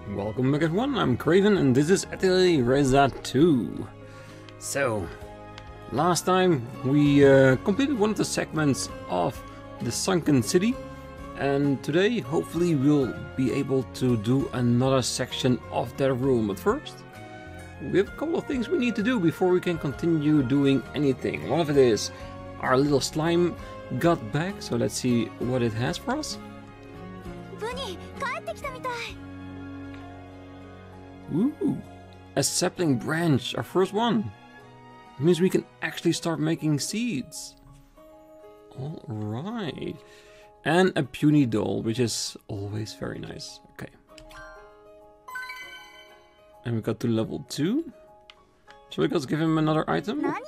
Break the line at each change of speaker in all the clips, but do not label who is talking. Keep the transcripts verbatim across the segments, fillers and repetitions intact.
Welcome back everyone, I'm Craven and this is Atelier Ryza two. So, last time we uh, completed one of the segments of the Sunken city, and today hopefully we'll be able to do another section of that room. But first, we have a couple of things we need to do before we can continue doing anything. One of it is our little slime got back, so let's see what it has for us. Ooh, a sapling branch, our first one. It means we can actually start making seeds. Alright. And a puny doll, which is always very nice. Okay. And we got to level two. Shall we just give him another item? Uh,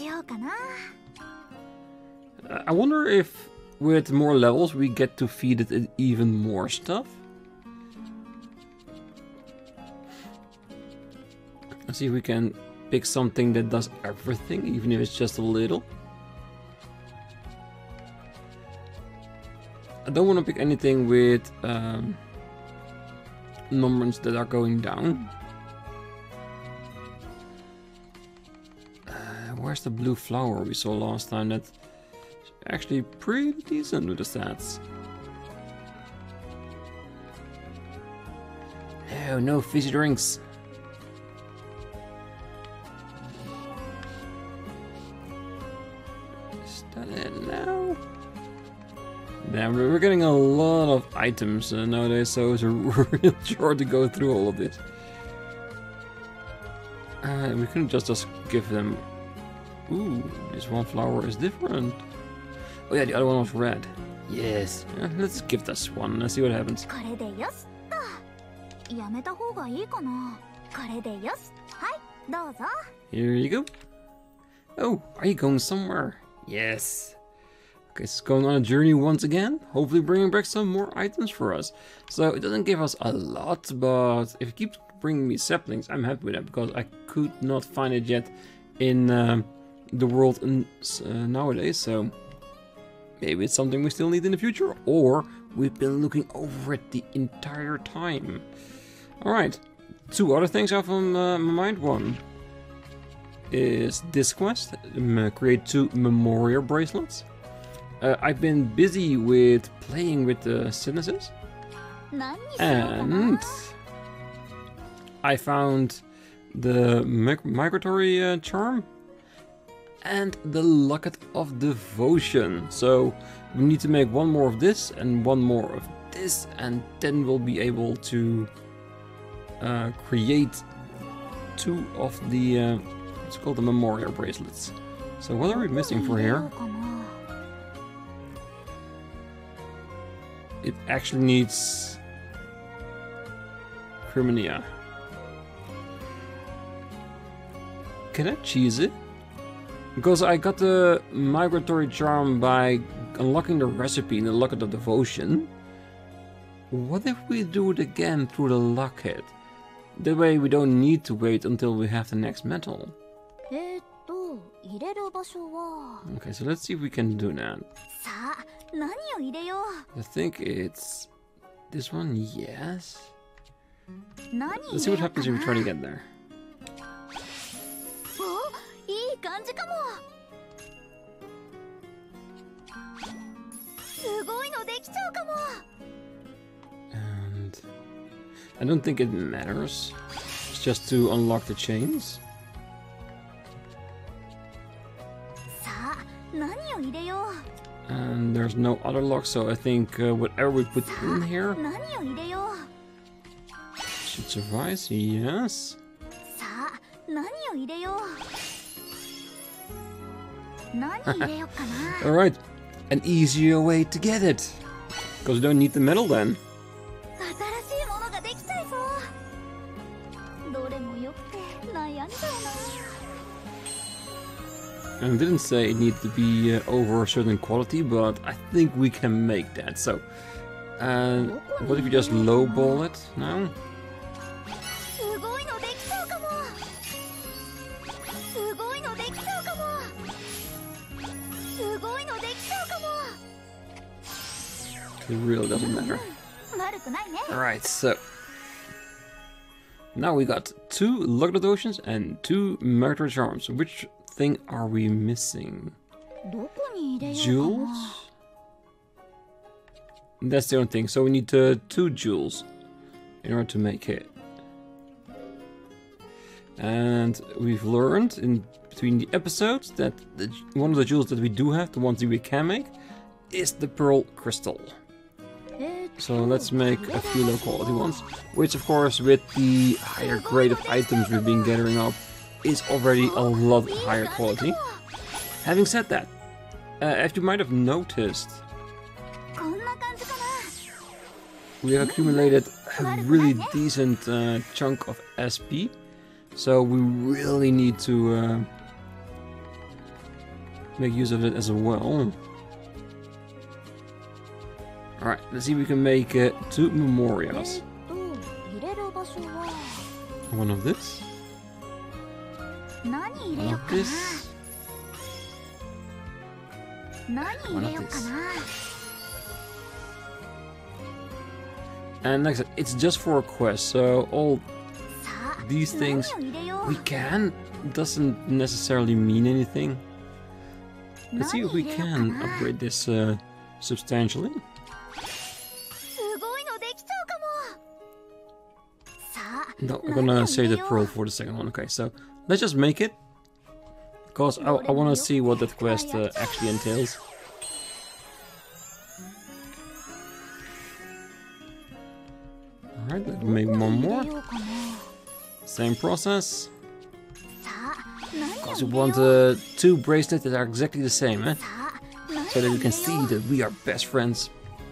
I wonder if with more levels we get to feed it even more stuff. Let's see if we can pick something that does everything, even if it's just a little. I don't want to pick anything with um, numbers that are going down. Uh, where's the blue flower we saw last time? That's actually pretty decent with the stats. No, no fizzy drinks. Damn, we're getting a lot of items uh, nowadays, so it's a real chore to go through all of it. Uh, we couldn't just, just give them... Ooh, this one flower is different. Oh yeah, the other one was red. Yes, uh, let's give this one, let's see what happens. Here you go. Oh, are you going somewhere? Yes. Okay, it's going on a journey once again, hopefully bringing back some more items for us. So it doesn't give us a lot, but if it keeps bringing me saplings, I'm happy with that, because I could not find it yet in uh, the world in, uh, nowadays. So maybe it's something we still need in the future, or we've been looking over it the entire time. Alright, two other things I have on uh, my mind. One is this quest, um, create two memorial bracelets. Uh, I've been busy with playing with the synesis, and I found the mig migratory uh, charm and the locket of devotion. So we need to make one more of this and one more of this, and then we'll be able to uh, create two of the uh, what's called the memorial bracelets. So what are we missing for here? It actually needs Crimenia. Can I cheese it? Because I got the migratory charm by unlocking the recipe in the locket of devotion. What if we do it again through the locket? That way we don't need to wait until we have the next metal. Okay, so let's see if we can do that. I think it's this one, yes. Let's see what happens if we try to get there. And I don't think it matters. It's just to unlock the chains. And there's no other lock, so I think uh, whatever we put in here should suffice, yes. Alright, an easier way to get it, because we don't need the metal then. And I didn't say it needed to be uh, over a certain quality, but I think we can make that. So, uh, what if you just lowball it now? It really doesn't matter. Alright, so Now we got two Luck Devotions and two Meritorious Charms. Which thing are we missing? Jewels? That's the only thing. So we need uh, two jewels in order to make it. And we've learned in between the episodes that the, one of the jewels that we do have, the ones that we can make, is the Pearl Crystal. So let's make a few low quality ones, which of course with the higher grade of items we've been gathering up is already a lot higher quality. Having said that, uh, as you might have noticed, we have accumulated a really decent uh, chunk of S P, so we really need to uh, make use of it as well. Alright, let's see if we can make uh, two memorials. One of this. One of this. One of this. And like I said, it's just for a quest, so all these things we can doesn't necessarily mean anything. Let's see if we can upgrade this uh, substantially. No, I'm gonna save the pearl for the second one. Okay, so let's just make it, because I, I want to see what that quest uh, actually entails. Alright, let's make one more. Same process. Because we want uh, two bracelets that are exactly the same, eh? So that we can see that we are best friends.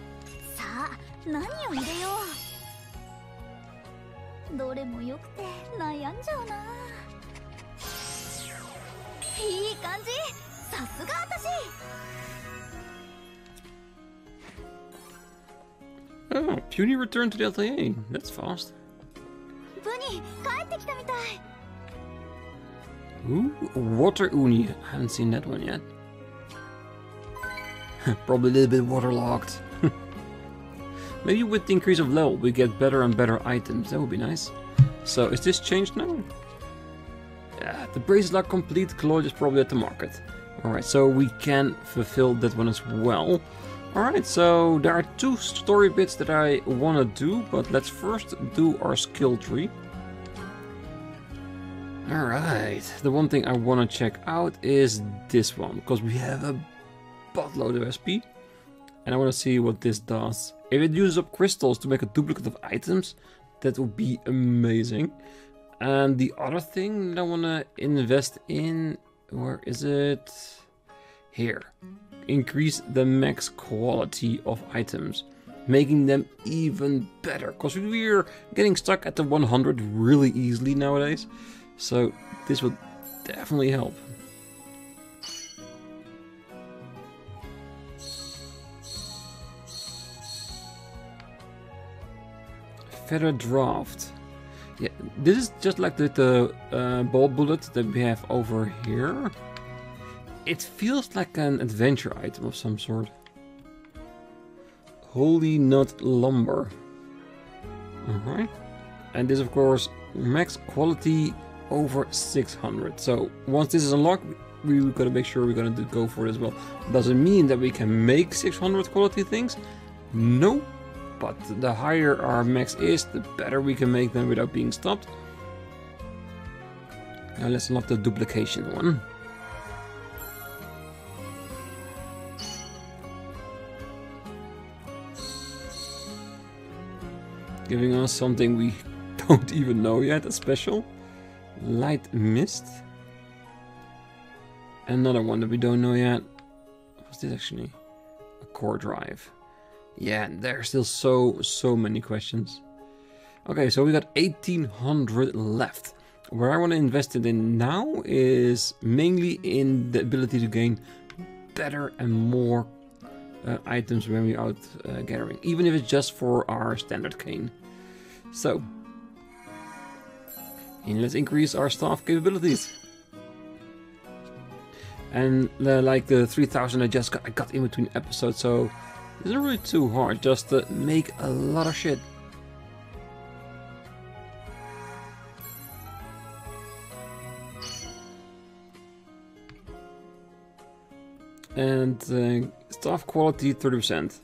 Oh, Puny returned to the Atelier. That's fast. Ooh, Water Uni. I haven't seen that one yet. Probably a little bit waterlogged. Maybe with the increase of level we get better and better items. That would be nice. So is this changed now? Yeah, the bracelets are complete. Claude is probably at the market. Alright, so we can fulfill that one as well. Alright, so there are two story bits that I want to do, but let's first do our skill tree. Alright, the one thing I want to check out is this one, because we have a buttload of S P. And I want to see what this does. If it uses up crystals to make a duplicate of items, that would be amazing. And the other thing that I want to invest in, where is it? Here. Increase the max quality of items, making them even better. Because we're getting stuck at the one hundred really easily nowadays. So this will definitely help. Feather draft. Yeah, this is just like the, the uh, ball bullet that we have over here. It feels like an adventure item of some sort. Holy Nut Lumber. Alright. And this, of course, max quality over six hundred. So once this is unlocked, we, we gotta make sure we're gonna do, go for it as well. Does it mean that we can make six hundred quality things? No. But the higher our max is, the better we can make them without being stopped. Now let's unlock the duplication one. Giving us something we don't even know yet, a special. Light Mist. Another one that we don't know yet. What's this actually? A core drive. Yeah, there are still so, so many questions. Okay, so we got eighteen hundred left. Where I want to invest it in now is mainly in the ability to gain better and more uh, items when we're out uh, gathering. Even if it's just for our standard cane. So, and let's increase our staff capabilities. And uh, like the three thousand I just got, I got in between episodes, so it's not really too hard, just to make a lot of shit. And uh, staff quality thirty percent.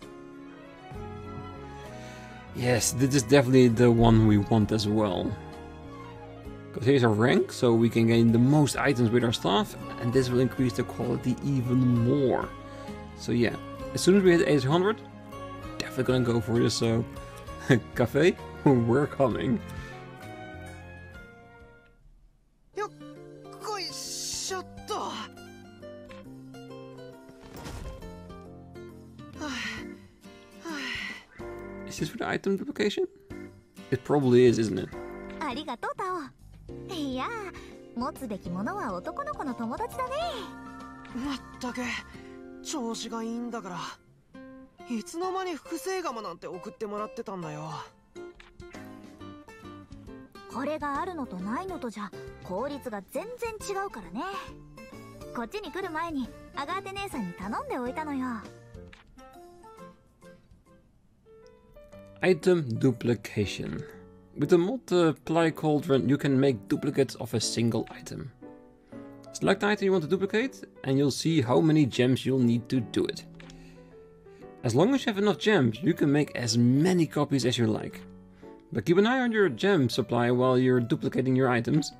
Yes, this is definitely the one we want as well. Because here's our rank, so we can gain the most items with our staff, and this will increase the quality even more. So yeah, as soon as we hit eight hundred, definitely gonna go for this uh, cafe. We're coming. Is this for the item duplication? It probably is, isn't it? Item duplication. With the multiply cauldron, you can make duplicates of a single item. Select the item you want to duplicate, and you'll see how many gems you'll need to do it. As long as you have enough gems, you can make as many copies as you like. But keep an eye on your gem supply while you're duplicating your items.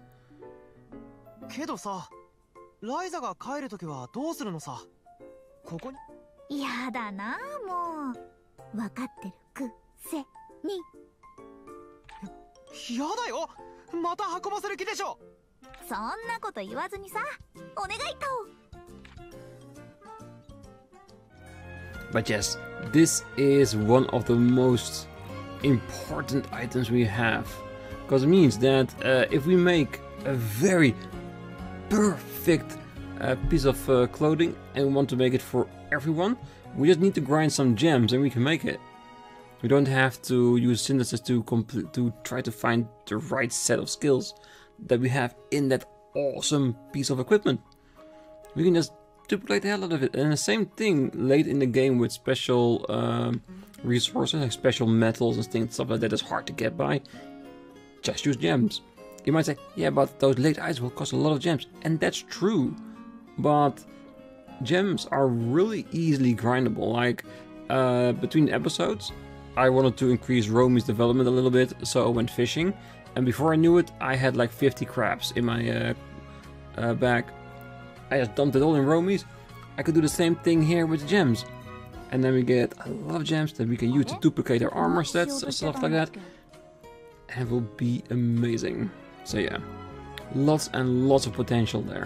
But yes, this is one of the most important items we have, because it means that uh, if we make a very perfect uh, piece of uh, clothing and we want to make it for everyone, we just need to grind some gems and we can make it. We don't have to use synthesis to complete to try to find the right set of skills that we have in that awesome piece of equipment. We can just duplicate the hell out of it. And the same thing late in the game with special um, resources, like special metals and things, stuff like that is hard to get by. Just use gems. You might say, yeah, but those late items will cost a lot of gems. And that's true. But gems are really easily grindable. Like, uh, between episodes, I wanted to increase Romy's development a little bit, so I went fishing. And before I knew it, I had like fifty crabs in my uh, uh, bag. I just dumped it all in Romy's. I could do the same thing here with the gems. And then we get a lot of gems that we can use to duplicate our armor sets and stuff like that. And it will be amazing. So yeah, lots and lots of potential there.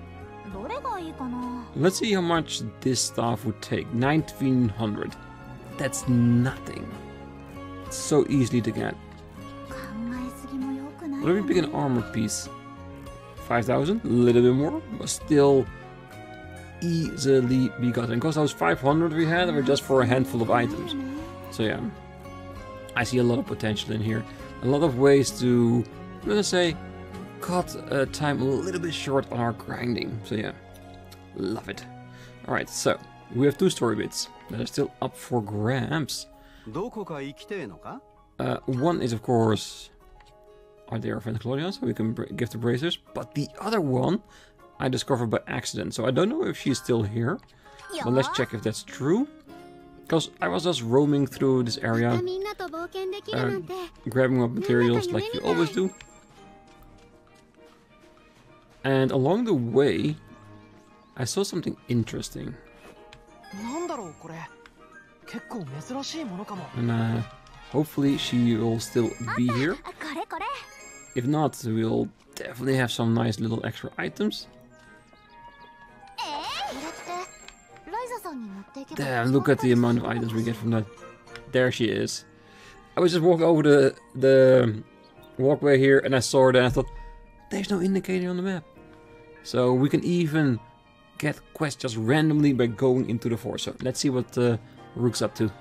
Let's see how much this staff would take. nineteen hundred. That's nothing. It's so easily to get. Let me pick an armor piece. five thousand, a little bit more, but still easily be gotten. Because those five hundred we had were just for a handful of items. So yeah, I see a lot of potential in here. A lot of ways to, let's say, cut uh, time a little bit short on our grinding. So yeah, love it. Alright, so we have two story bits that are still up for grabs. Uh, one is, of course, are there friends Claudia, so we can give the bracers. But the other one I discovered by accident, so I don't know if she's still here. But let's check if that's true. Because I was just roaming through this area, uh, grabbing up materials like you always do. And along the way, I saw something interesting. And uh, hopefully she will still be here. If not, we'll definitely have some nice little extra items. Damn, look at the amount of items we get from that. There she is. I was just walking over the, the walkway here and I saw her and I thought, there's no indicator on the map. So we can even get quests just randomly by going into the forest. So let's see what uh, Rook's up to.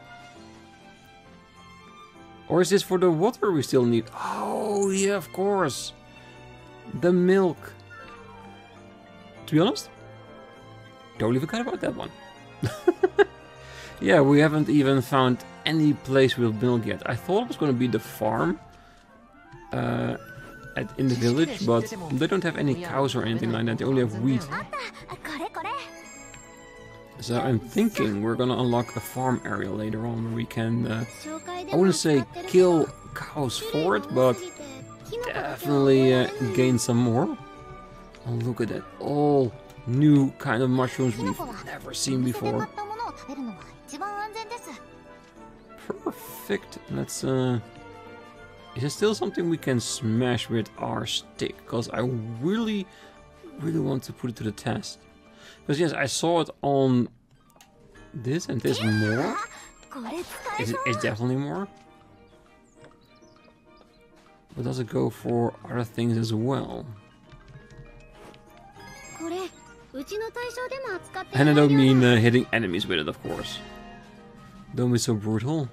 Or is this for the water we still need? Oh, yeah, of course. The milk. To be honest, totally forgot about that one. Yeah, we haven't even found any place with milk yet. I thought it was going to be the farm uh, at, in the village, but they don't have any cows or anything like that. They only have wheat. So I'm thinking we're gonna unlock a farm area later on where we can, uh, I wouldn't say kill cows for it, but definitely uh, gain some more. Oh, look at that. All new kind of mushrooms we've never seen before. Perfect. Let's, uh... is it still something we can smash with our stick? Because I really, really want to put it to the test. Because yes, I saw it on this and this more. Is it, it's definitely more. But does it go for other things as well? And I don't mean uh, hitting enemies with it, of course. Don't be so brutal.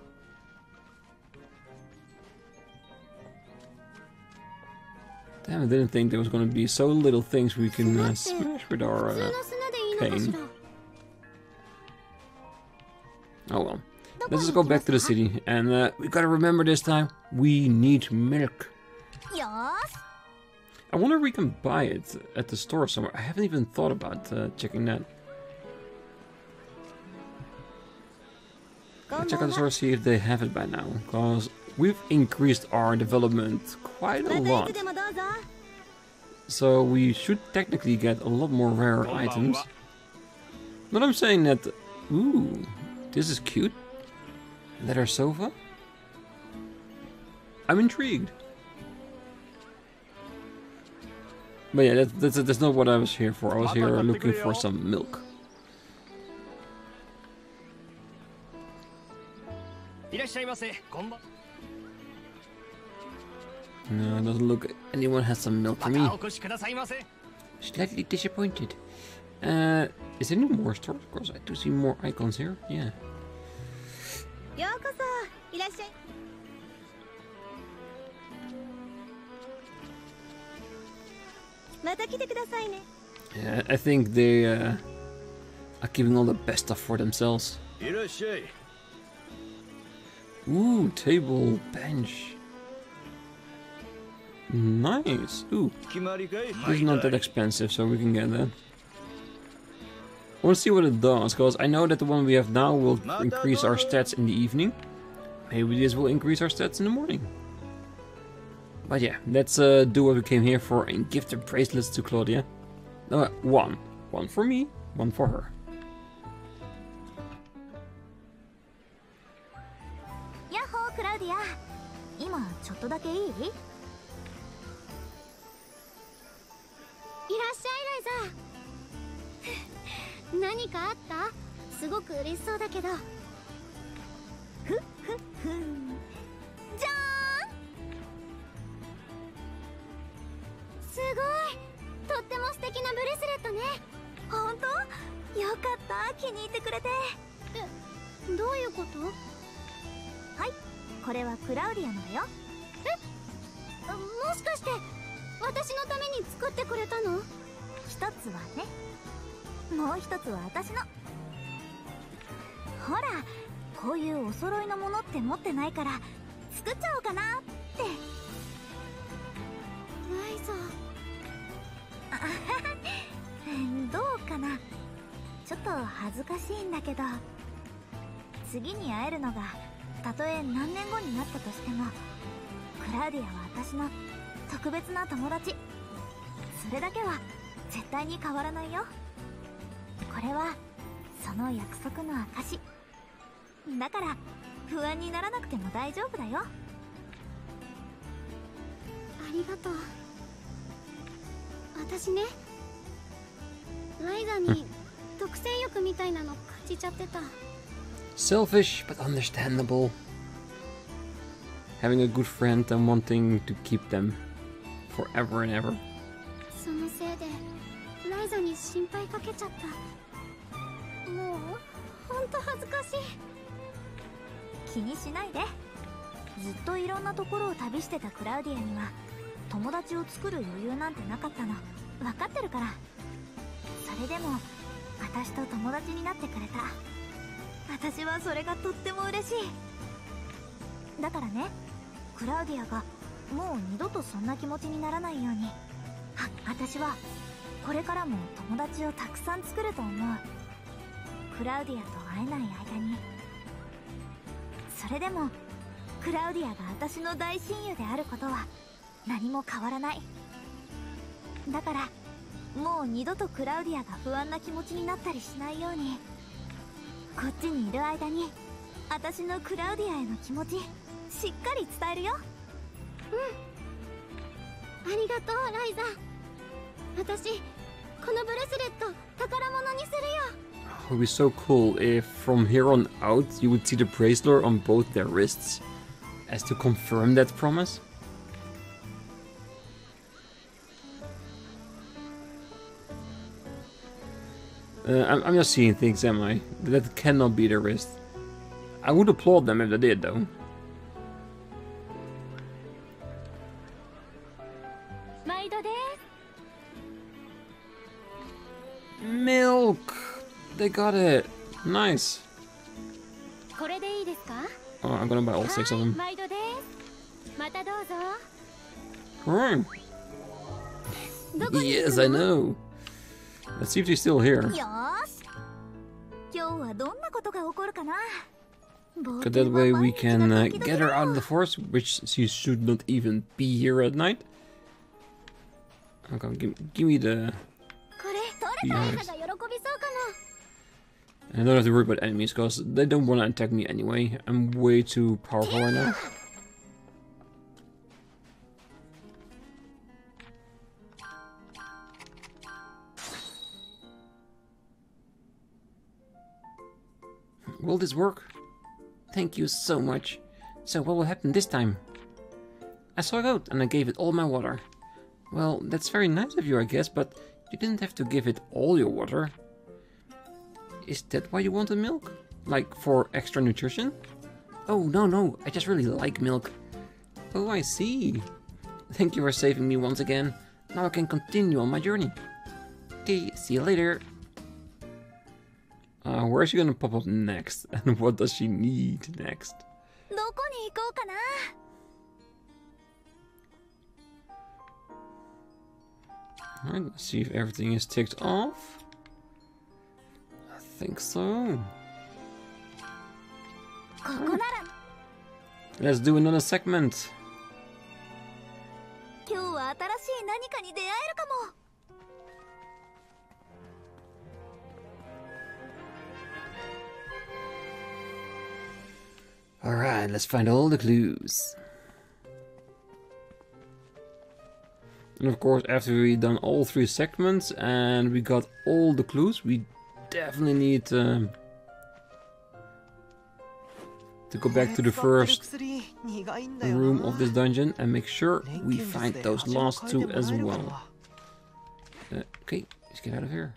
Damn, I didn't think there was going to be so little things we can uh, smash with our uh, cane. Oh well. Let's just go back to the city. And uh, we gotta remember this time, we need milk. I wonder if we can buy it at the store somewhere. I haven't even thought about uh, checking that. I'll check out the store, see if they have it by now. Because we've increased our development quite a lot. So we should technically get a lot more rare items. But I'm saying that... Ooh, this is cute. Leather sofa? I'm intrigued. But yeah, that, that's, that's not what I was here for. I was here looking for some milk. No, it doesn't look... Anyone has some milk for me. Slightly disappointed. Uh, is there any more stores? Of course, I do see more icons here. Yeah. Yeah, I think they uh, are keeping all the best stuff for themselves. Ooh, table, bench. Nice. Ooh, this is not that expensive, so we can get that. I want to see what it does, because I know that the one we have now will increase our stats in the evening. Maybe this will increase our stats in the morning. But yeah, let's uh, do what we came here for and give the bracelets to Claudia. Uh, one. One for me, one for her.
Yahoo, Claudia. Ima, chotto dake ii? Irashai, Ryza. 何かあった？すごく嬉しそうだけど。ふっふっふん。じゃーん。すごい。とっても素敵なブレスレットね。本当？よかった。気に入ってくれて。え、どういうこと？はい。これはクラウディアのだよ。え？もしかして私のために作ってくれたの？一つはね。もう一つは私の。ほら、こういうお揃いのものって持ってないから作っちゃおうかなって。ライザー。どうかな。ちょっと恥ずかしいんだけど、次に会えるのがたとえ何年後になったとしても、クラウディアは私の特別な友達。それだけは絶対に変わらないよ。これはその約束の証だから不安にならなくても大丈夫だよ。ありがとう。私ね、ライザに独占欲みたいなの感じちゃってた。
Selfish but understandable. Having a good friend and wanting to keep them forever and ever.
そのせいでライザに心配かけちゃった。もう本当恥ずかしい。気にしないで。ずっといろんなところを旅してたクラウディアには友達を作る余裕なんてなかったの分かってるから。それでも私と友達になってくれた。私はそれがとっても嬉しい。だからね、クラウディアがもう二度とそんな気持ちにならないように、あ、私はこれからも友達をたくさん作ると思う。 クラウディアと会えない間に。それでもクラウディアが私の大親友であることは何も変わらない。だからもう二度とクラウディアが不安な気持ちになったりしないように、こっちにいる間に私のクラウディアへの気持ちしっかり伝えるよ。うん、ありがとうライザ。私このブレスレット宝物にするよ。
It would be so cool if from here on out you would see the bracelet on both their wrists as to confirm that promise. Uh, I'm, I'm just seeing things, am I? That cannot be their wrist. I would applaud them if they did, though. Milk! They got it! Nice! Oh, I'm gonna buy all six of them. Alright. Yes, I know! Let's see if she's still here. Because that way we can uh, get her out of the forest, which she should not even be here at night. Okay, give, give me the beehives. And I don't have to worry about enemies, because they don't want to attack me anyway. I'm way too powerful right now. Will this work? Thank you so much. So what will happen this time? I saw it out and I gave it all my water. Well, that's very nice of you, I guess, but you didn't have to give it all your water. Is that why you wanted milk? Like for extra nutrition? Oh, no, no, I just really like milk. Oh, I see. Thank you for saving me once again. Now I can continue on my journey. Okay, see you later. Uh, where is she gonna pop up next? And what does she need next? Alright, let's see if everything is ticked off. I think so. Right. Let's do another segment. Alright, let's find all the clues. And of course, after we've done all three segments and we got all the clues, we definitely need um, to go back to the first room of this dungeon and make sure we find those last two as well. Uh, okay, let's get out of here.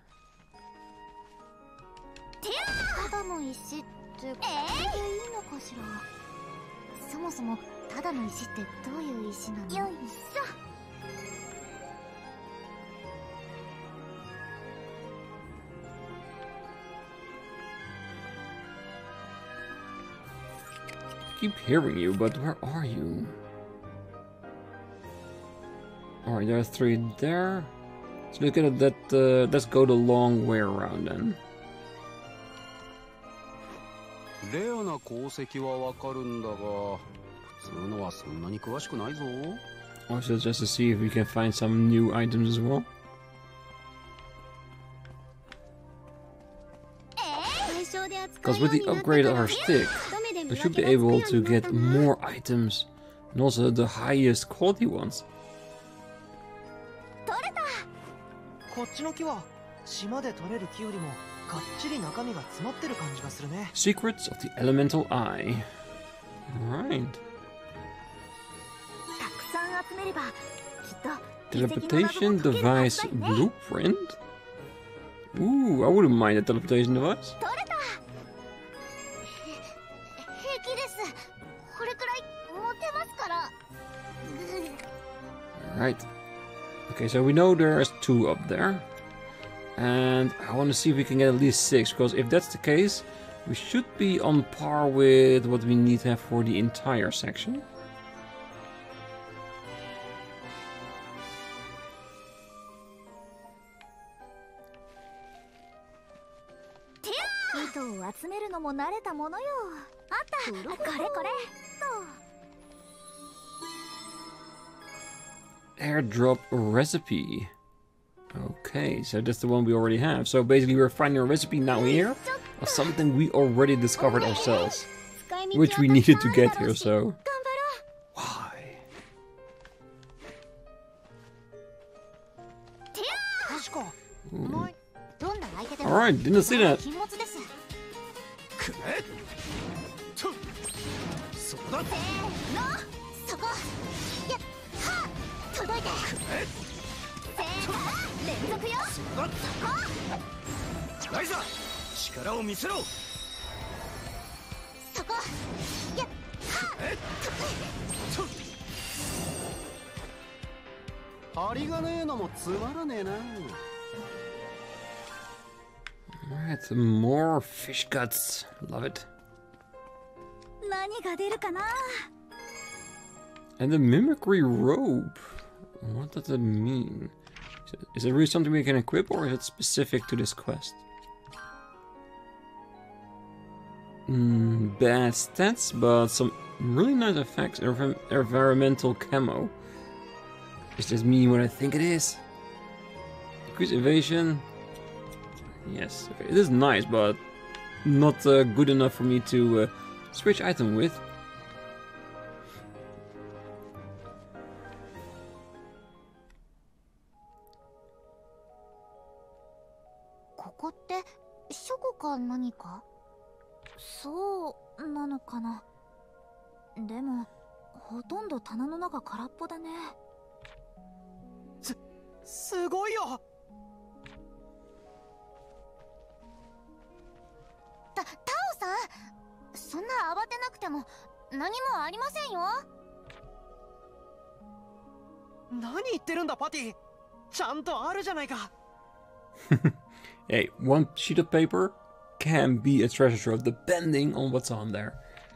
I keep hearing you, but where are you? Alright, there are three there. So look at that. Uh, let's go the long way around then. Also, just to see if we can find some new items as well. Because with the upgrade of our stick, we should be able to get more items, and also the highest quality ones. Secrets of the Elemental Eye. Alright. Teleportation device blueprint? Ooh, I wouldn't mind a teleportation device. Alright. Okay, so we know there's two up there. And I want to see if we can get at least six, because if that's the case, we should be on par with what we need to have for the entire section.
人を集めるのも慣れたものよ。あった、これこれと。
Airdrop recipe. Okay, so that's the one we already have. So basically we're finding a recipe now here of something we already discovered ourselves, which we needed to get here, so why? Ooh. Alright, didn't see that. Alright, more fish guts. Love it. And the mimicry robe. What does it mean? Is it really something we can equip, or is it specific to this quest? Mm, bad stats, but some really nice effects. Env environmental camo. Is this me what I think it is? Increase evasion. Yes, okay. It is nice, but not uh, good enough for me to uh, switch item with. Hey, one sheet of paper can be a treasure trove depending on what's on there.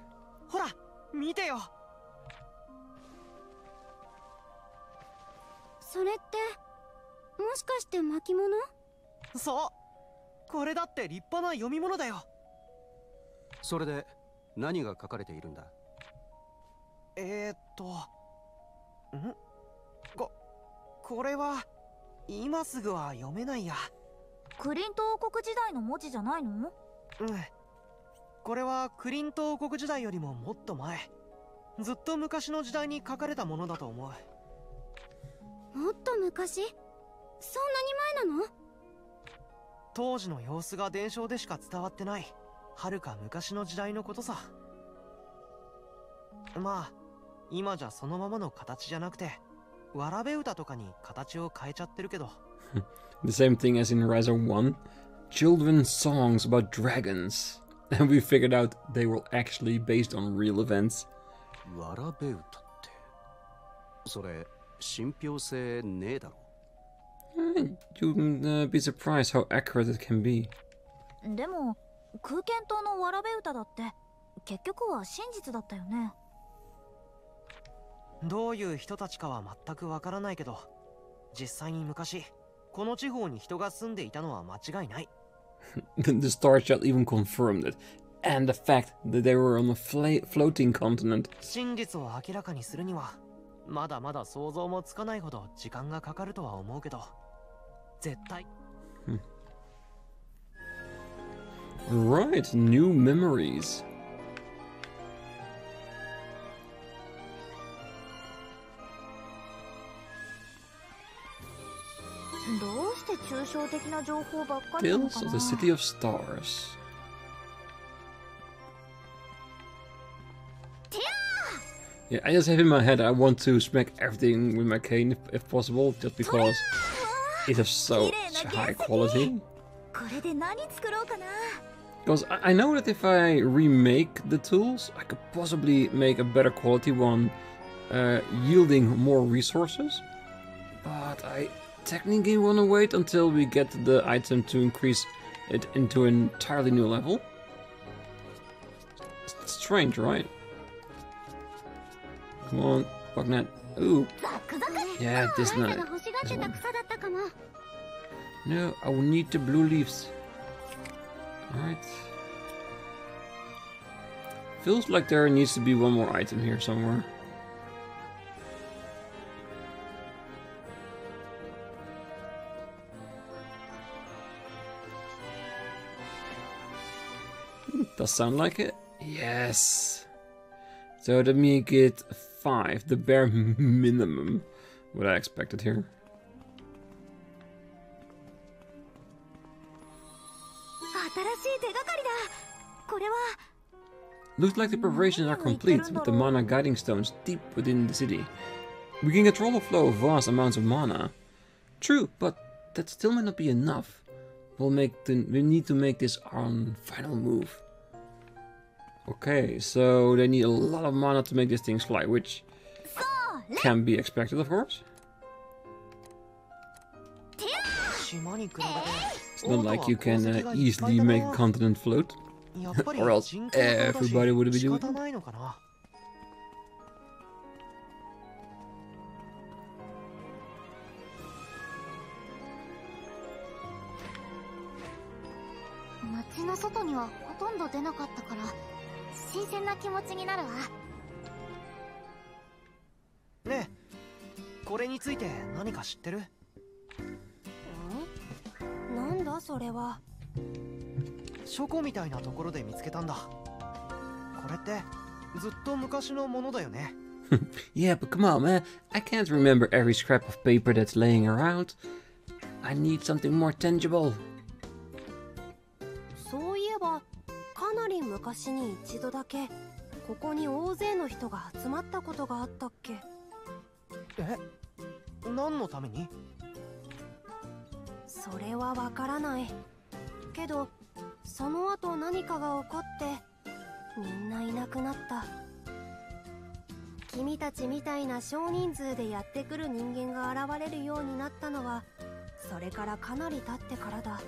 The same thing as in Ryza one. Children's songs about dragons. And we figured out they were actually based on real events. You'd uh, be surprised how accurate it can be. The star shell even confirmed it, and the fact that they were on a floating continent. Hmm. Right, new memories. Tales of the City of Stars. Yeah, I just have in my head I want to smack everything with my cane if, if possible, just because it is so high quality. Because I, I know that if I remake the tools, I could possibly make a better quality one, uh, yielding more resources. But I technically want to wait until we get the item to increase it into an entirely new level. It's strange, right? Come on, Bugnet. Ooh. Yeah, this night. This one. No, I will need the blue leaves. Alright. Feels like there needs to be one more item here somewhere. Does sound like it? Yes! So that make it five, the bare minimum. What I expected here. Looks like the preparations are complete with the mana guiding stones deep within the city. We can control the flow of vast amounts of mana. True, but that still may not be enough. We'll make the, we need to make this our final move. Okay, so they need a lot of mana to make these things fly, which can be expected, of course. It's not like you can uh, easily make a continent float, or else everybody would be doing it.
Ne, これについて何か知ってる？ん？なんだそれは。書庫みたいなところで見つけたんだ。これってずっと昔のものだよね。
Yeah, but come on, man. I can't remember every scrap of paper that's laying around. I need something more tangible.
そういえば、かなり昔に一度だけここに大勢の人が集まったことがあったっけ？え？何のために？それはわからない。けど、その後何かが起こってみんないなくなった。君たちみたいな少人数でやってくる人間が現れるようになったのはそれからかなり経ってからだ。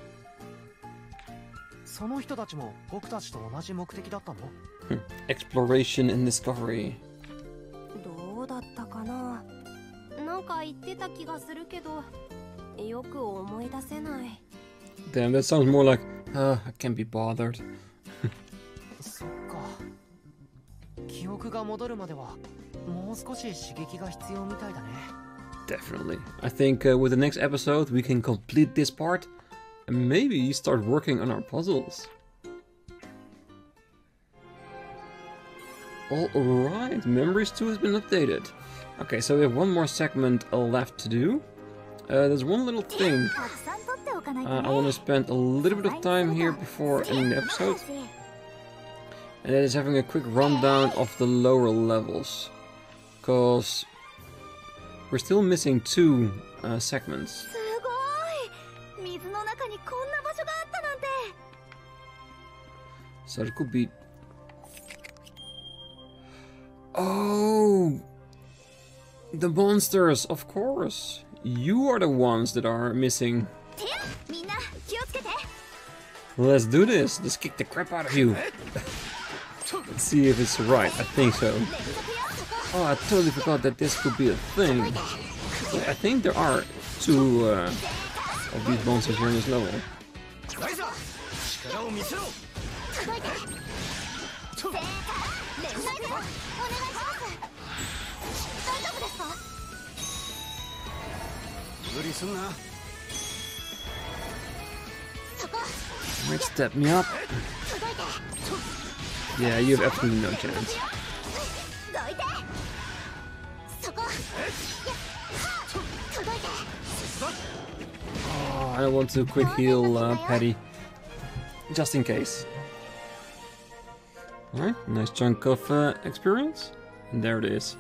その人たちも僕たちと同じ目的だったの？
Exploration and discovery.
どうだったかな。なんか言ってた気がするけどよく思い出せない。
Damn, that sounds more like, uh, I can't be bothered.
そっか。記憶が戻るまではもう少し刺激が必要みたいだね。
Definitely. I think uh, with the next episode we can complete this part and maybe start working on our puzzles. Alright, Memories two has been updated. Okay, so we have one more segment left to do. Uh, there's one little thing. Uh, I want to spend a little bit of time here before ending the episode. And that is having a quick rundown of the lower levels. Because we're still missing two uh, segments. So it could be... Oh! The monsters, of course! You are the ones that are missing. Let's do this. Let's kick the crap out of you. Let's see if it's right. I think so. Oh, I totally forgot that this could be a thing. I think there are two uh, of these monsters here in this level. Might step me up. Yeah, you have absolutely no chance. Oh, I want to quick heal uh, Patty. Just in case. Alright, nice chunk of uh, experience. And there it is.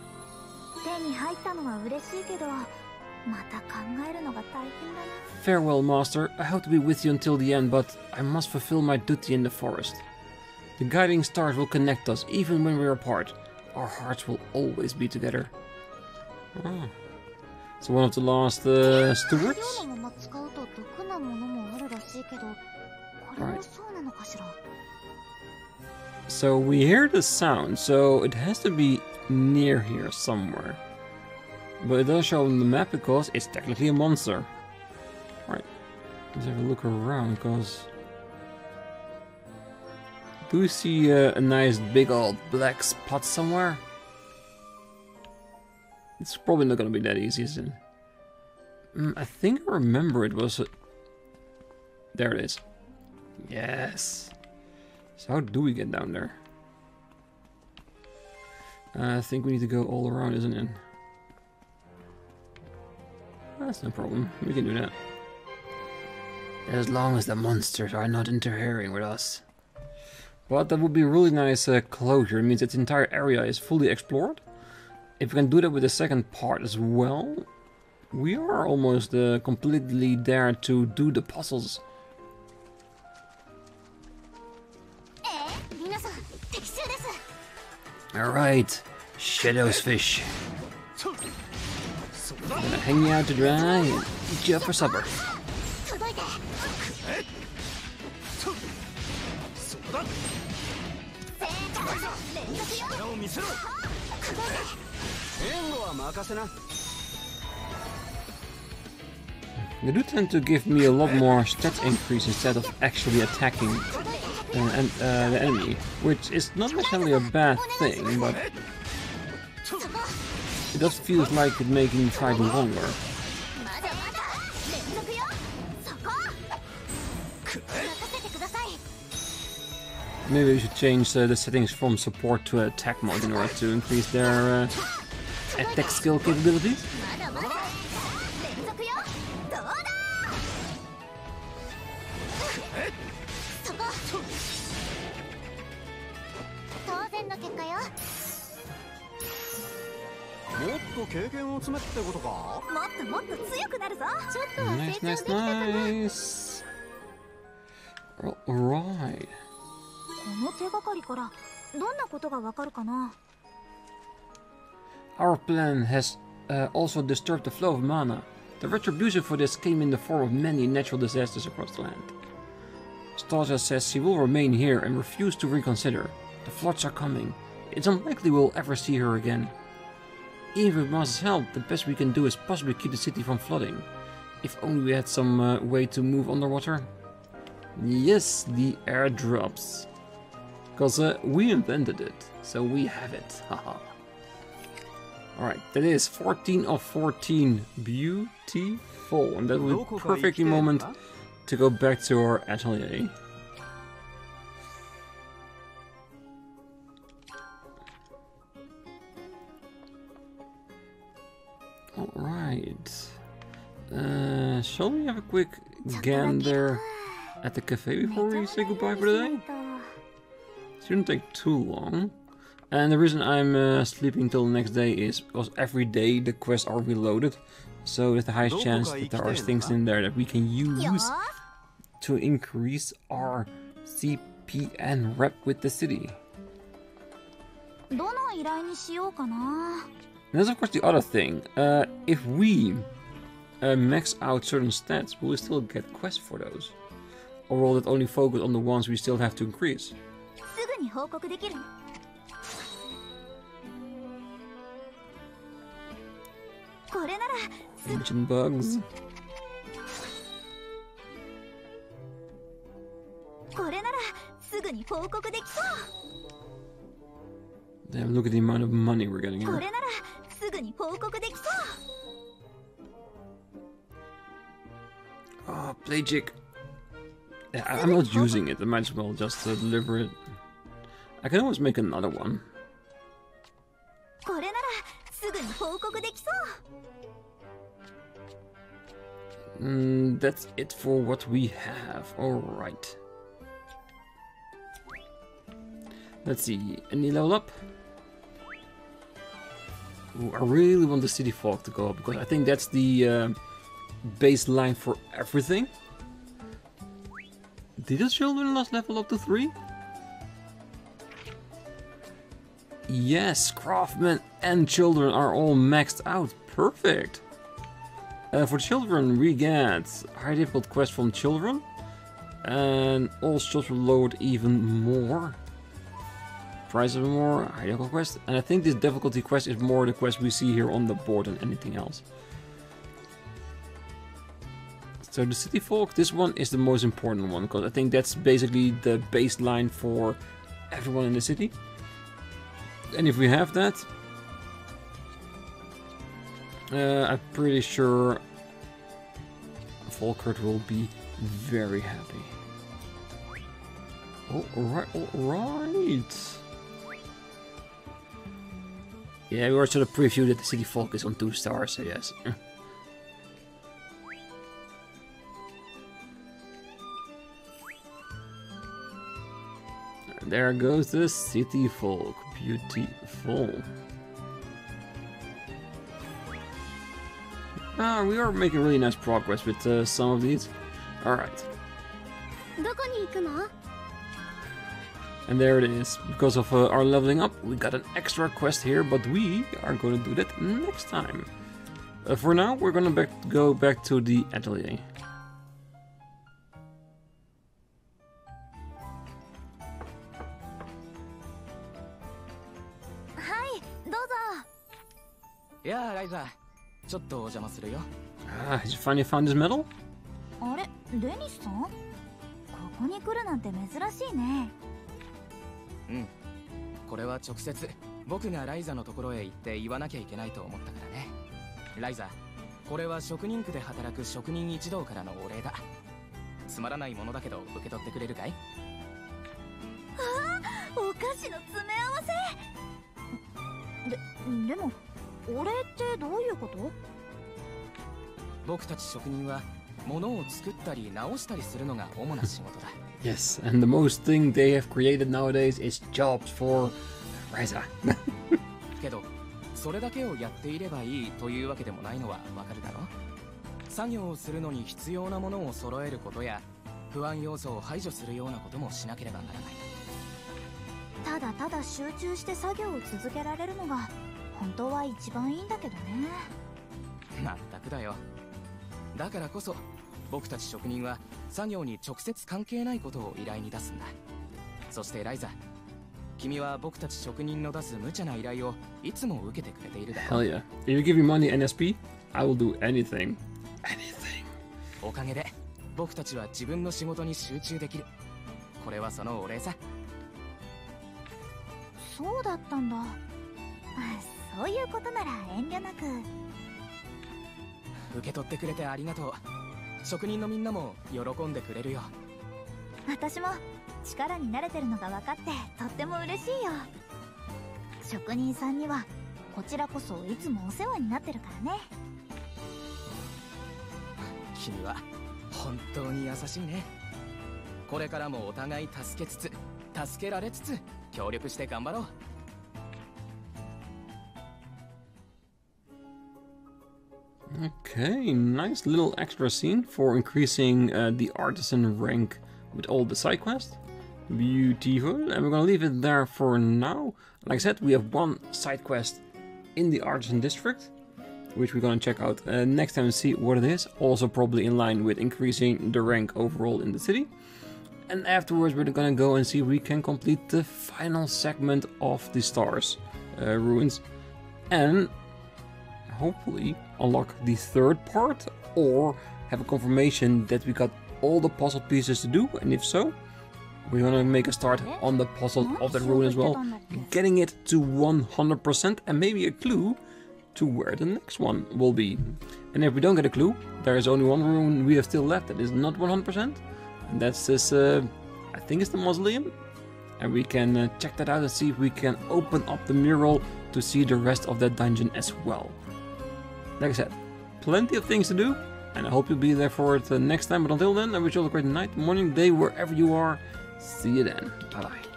Farewell, Master. I hope to be with you until the end, but I must fulfill my duty in the forest. The guiding stars will connect us, even when we're apart. Our hearts will always be together. Ah. So one of the last uh, stewards? Right. So we hear the sound, so it has to be near here somewhere. But it doesn't show on the map because it's technically a monster. Right. Let's have a look around because Do we see uh, a nice big old black spot somewhere? It's probably not gonna be that easy, is it? Mm, I think I remember it was... A... There it is. Yes. So how do we get down there? Uh, I think we need to go all around, isn't it? That's no problem. We can do that. As long as the monsters are not interfering with us. But that would be a really nice uh, closure. It means that the entire area is fully explored. If we can do that with the second part as well, we are almost uh, completely there to do the puzzles. Alright, Shadow's fish. I'm gonna hang you out to dry and eat you up for supper. They do tend to give me a lot more stat increase instead of actually attacking uh, and, uh, the enemy, which is not necessarily a bad thing, but it does feel like it making the fight longer. Maybe we should change uh, the settings from support to attack mode in order to increase their uh, attack skill capabilities. Nice, nice, nice. Alright. Our plan has uh, also disturbed the flow of mana. The retribution for this came in the form of many natural disasters across the land. Stasia says she will remain here and refuse to reconsider. The floods are coming. It's unlikely we'll ever see her again. Even with Master's help, the best we can do is possibly keep the city from flooding. If only we had some uh, way to move underwater. Yes, the airdrops. Because uh, we invented it, so we have it. Haha. Alright, that is fourteen of fourteen. Beautiful. And that will be perfectly moment to go back to our atelier. Alright. Uh, shall we have a quick gander at the cafe before we say goodbye for the day? Shouldn't take too long. And the reason I'm uh, sleeping till the next day is because every day the quests are reloaded. So there's the highest chance that there are things in there that we can use to increase our C P and rep with the city. And that's of course the other thing. Uh, if we uh, max out certain stats, will we still get quests for those? Or will it only focus on the ones we still have to increase? Ancient bugs. Damn, look at the amount of money we're getting here. Oh, Plagic. Yeah, I'm not using it, I might as well just uh, deliver it. I can always make another one. Mm, that's it for what we have. Alright. Let's see, any level up? Ooh, I really want the city fog to go up because I think that's the uh, baseline for everything. Did the children last level up to three? Yes, craftsmen and children are all maxed out. Perfect. Uh, for children, we get high difficult quest from children, and all shops will load even more. Price of more high difficult quest, and I think this difficulty quest is more the quest we see here on the board than anything else. So the city folk, this one is the most important one because I think that's basically the baseline for everyone in the city. And if we have that, uh, I'm pretty sure Volkert will be very happy. Oh, alright, alright. Yeah, we also sort of previewed that the city folk is on two stars, so yes. And there goes the city folk. Beautiful. Ah, we are making really nice progress with uh, some of these. Alright. And there it is. Because of uh, our leveling up, we got an extra quest here, but we are going to do that next time. Uh, for now, we're going to back go back to the atelier.
Yeah, Ryza.
Ah, has you finally found this medal?
あれ、デニスさん？ここに来るなんて珍しいね。
うん。これは直接僕がライザのところへ行って言わなきゃいけないと思ったからね。ライザ、これは職人区で働く職人一同からのお礼だ。つまらないものだけど受け取ってくれるかい？
ああ、お菓子の詰め合わせ。で、でも。お礼ってどういうこと？
僕たち職人は物を作ったり直したりするのが主な仕事だ。
Yes, and the most thing they have created nowadays is jobs for Ryza.
けど、それだけをやっていればいいというわけでもないのはわかるだろ？作業をするのに必要なものを揃えることや、不安要素を排除するようなこともしなければならない。
ただただ集中して作業を続けられるのが本当は一番いいんだけどね。
まったくだよ。だからこそ僕たち職人は作業に直接関係ないことを依頼に出すんだ。そしてライザ、君は僕たち職人の出す無茶な依頼をいつも受けてくれているだろう。
Hell yeah. If you give me money and S P, I will do anything. Anything.
おかげで僕たちは自分の仕事に集中できる。これはそのお礼さ。
そうだったんだ。そういうことなら遠慮なく。
受け取ってくれてありがとう。職人のみんなも喜んでくれるよ。
私も力に慣れてるのが分かってとっても嬉しいよ。職人さんにはこちらこそいつもお世話になってるからね。
君は本当に優しいね。これからもお互い助けつつ助けられつつ協力して頑張ろう。
Okay, nice little extra scene for increasing uh, the artisan rank with all the side quests. Beautiful, and we're gonna leave it there for now. Like I said, we have one side quest in the artisan district, which we're gonna check out uh, next time and see what it is. Also probably in line with increasing the rank overall in the city. And afterwards we're gonna go and see if we can complete the final segment of the stars uh, ruins. And hopefully unlock the third part, or have a confirmation that we got all the puzzle pieces to do, and if so, we're gonna make a start on the puzzle of that ruin as well, getting it to one hundred percent, and maybe a clue to where the next one will be. And if we don't get a clue, there is only one ruin we have still left that is not one hundred percent, and that's this, uh, I think it's the mausoleum, and we can uh, check that out and see if we can open up the mural to see the rest of that dungeon as well. Like I said, plenty of things to do, and I hope you'll be there for it uh, next time. But until then, I wish you all a great night, morning, day, wherever you are. See you then. Bye bye.